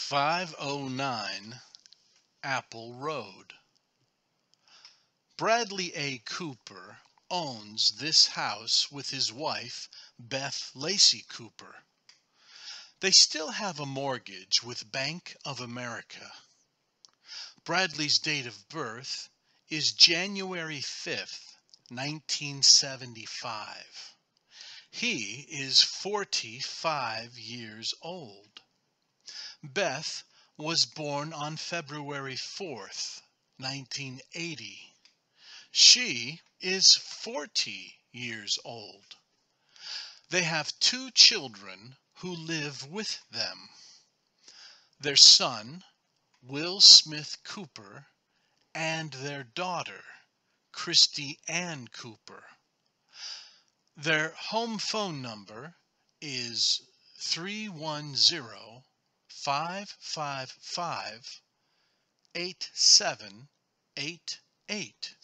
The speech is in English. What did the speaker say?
509 Apple Road. Bradley A. Cooper owns this house with his wife, Beth Lacey Cooper. They still have a mortgage with Bank of America. Bradley's date of birth is January 5th, 1975. He is 45 years old. Beth was born on February 4th, 1980. She is 40 years old. They have 2 children who live with them. Their son, Will Smith Cooper, and their daughter, Christy Ann Cooper. Their home phone number is 310-555-8788.